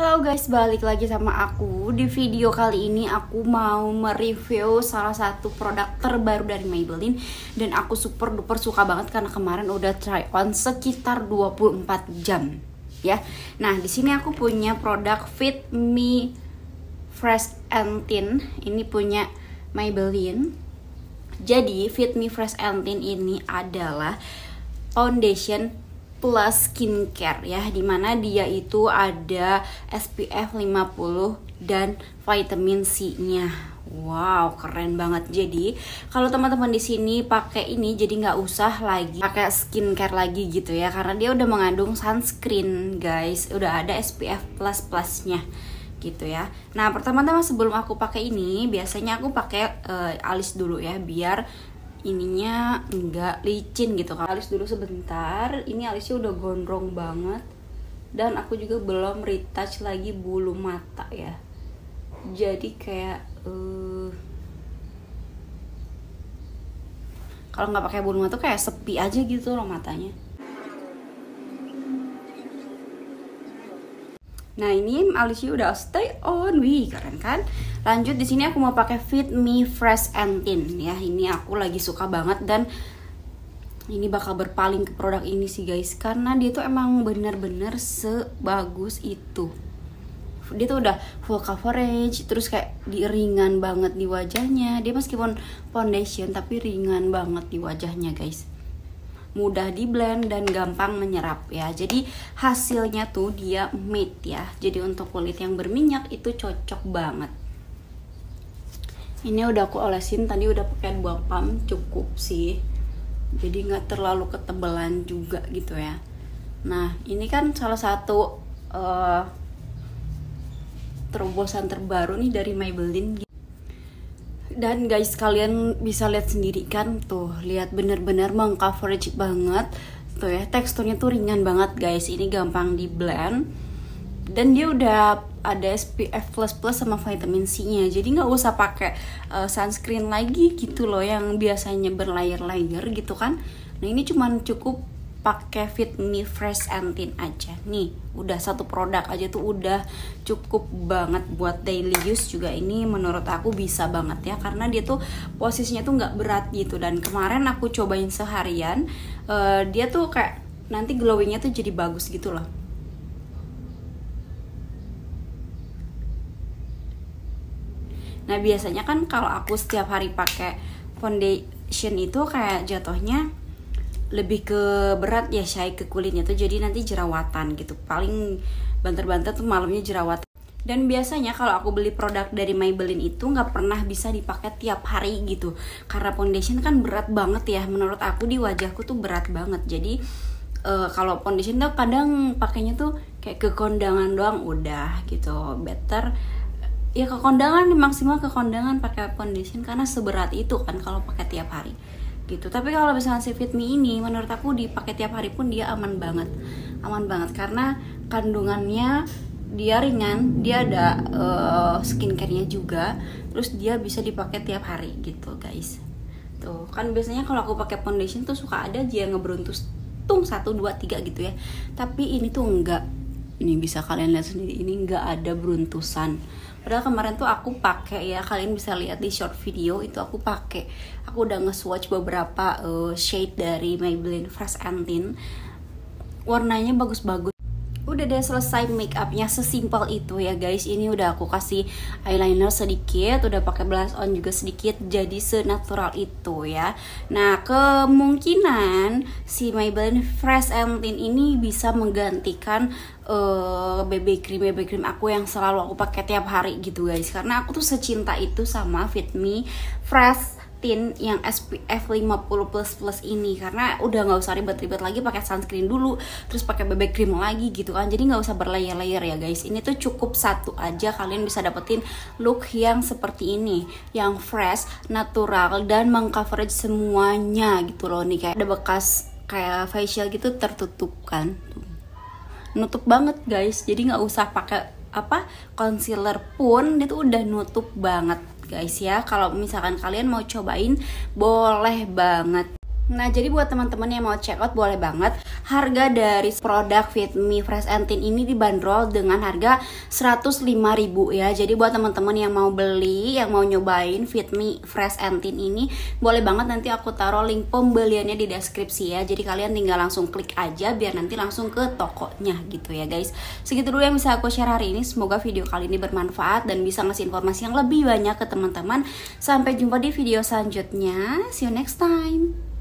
Halo guys, balik lagi sama aku. Di video kali ini aku mau mereview salah satu produk terbaru dari Maybelline. Dan aku super duper suka banget karena kemarin udah try on sekitar 24 jam ya. Nah, di sini aku punya produk Fit Me Fresh and Thin. Ini punya Maybelline. Jadi Fit Me Fresh and Thin ini adalah foundation plus skincare ya, dimana dia itu ada SPF 50 dan vitamin C nya. Wow, keren banget. Jadi kalau teman-teman di sini pakai ini, jadi nggak usah lagi pakai skincare lagi gitu ya, karena dia udah mengandung sunscreen guys, udah ada SPF plus-plusnya gitu ya. Nah, pertama-tama sebelum aku pakai ini, biasanya aku pakai alis dulu ya, biar ininya enggak licin gitu. Alis dulu sebentar. Ini alisnya udah gondrong banget, dan aku juga belum retouch lagi bulu mata ya. Jadi kayak kalau nggak pakai bulu mata tuh kayak sepi aja gitu loh matanya. Nah, ini alisnya udah stay on, wih keren kan? Lanjut di sini aku mau pakai Fit Me Fresh and Thin ya. Ini aku lagi suka banget dan ini bakal berpaling ke produk ini sih guys, karena dia tuh emang bener-bener sebagus itu. Dia tuh udah full coverage, terus kayak ringan banget di wajahnya. Dia meskipun foundation tapi ringan banget di wajahnya guys. Mudah di blend dan gampang menyerap ya. Jadi hasilnya tuh dia matte ya. Jadi untuk kulit yang berminyak itu cocok banget. Ini udah aku olesin tadi, udah pakai 2 pump, cukup sih. Jadi nggak terlalu ketebalan juga gitu ya. Nah, ini kan salah satu terobosan terbaru nih dari Maybelline. Dan guys, kalian bisa lihat sendiri kan, tuh lihat bener-bener mengcoverage banget tuh ya. Teksturnya tuh ringan banget guys, ini gampang di blend, dan dia udah ada SPF plus sama vitamin C nya. Jadi nggak usah pakai sunscreen lagi gitu loh, yang biasanya berlayer-layer gitu kan. Nah, ini cuman cukup pakai Fit Me Fresh and Thin aja. Nih, udah satu produk aja tuh udah cukup banget buat daily use juga. Ini menurut aku bisa banget ya, karena dia tuh posisinya tuh nggak berat gitu. Dan kemarin aku cobain seharian, dia tuh kayak nanti glowingnya tuh jadi bagus gitu loh. Nah, biasanya kan kalau aku setiap hari pakai foundation itu kayak jatuhnya lebih ke berat ya, shy ke kulitnya tuh, jadi nanti jerawatan gitu. Paling banter-banter tuh malamnya jerawatan. Dan biasanya kalau aku beli produk dari Maybelline itu nggak pernah bisa dipakai tiap hari gitu, karena foundation kan berat banget ya. Menurut aku di wajahku tuh berat banget. Jadi kalau foundation tuh kadang pakainya tuh kayak ke kondangan doang udah gitu. Better ya ke kondangan, maksimal ke kondangan pakai foundation, karena seberat itu kan kalau pakai tiap hari gitu. Tapi kalau misalnya si Fit Me ini, menurut aku dipakai tiap hari pun dia aman banget karena kandungannya dia ringan, dia ada skincare-nya juga, terus dia bisa dipakai tiap hari gitu guys. Tuh kan biasanya kalau aku pakai foundation tuh suka ada aja yang ngeberuntus tung 1, 2, 3 gitu ya, tapi ini tuh enggak. Ini bisa kalian lihat sendiri, ini enggak ada beruntusan. Padahal kemarin tuh aku pakai ya, kalian bisa lihat di short video itu aku pakai. Aku udah nge-swatch beberapa shade dari Maybelline Fresh and Thin. Warnanya bagus-bagus. Udah deh selesai make upnya, sesimpel itu ya guys. Ini udah aku kasih eyeliner sedikit, udah pakai blush on juga sedikit, jadi senatural itu ya. Nah, kemungkinan si Maybelline Fresh and Thin ini bisa menggantikan BB cream aku yang selalu aku pakai tiap hari gitu guys, karena aku tuh secinta itu sama Fit Me Fresh Thin yang SPF 50 plus ini, karena udah nggak usah ribet-ribet lagi pakai sunscreen dulu terus pakai BB cream lagi gitu kan. Jadi nggak usah berlayer-layer ya guys. Ini tuh cukup satu aja, kalian bisa dapetin look yang seperti ini, yang fresh, natural, dan mengcoverage semuanya gitu loh. Nih kayak ada bekas kayak facial gitu tertutup kan, tuh nutup banget guys. Jadi nggak usah pakai concealer pun, itu udah nutup banget guys ya. Kalau misalkan kalian mau cobain, boleh banget. Nah, jadi buat teman-teman yang mau check out boleh banget. Harga dari produk Fit Me Fresh and Thin ini dibanderol dengan harga 105.000 ya. Jadi buat teman-teman yang mau beli, yang mau nyobain Fit Me Fresh and Thin ini, boleh banget, nanti aku taruh link pembeliannya di deskripsi ya. Jadi kalian tinggal langsung klik aja biar nanti langsung ke tokonya gitu ya guys. Segitu dulu yang bisa aku share hari ini. Semoga video kali ini bermanfaat dan bisa ngasih informasi yang lebih banyak ke teman-teman. Sampai jumpa di video selanjutnya. See you next time.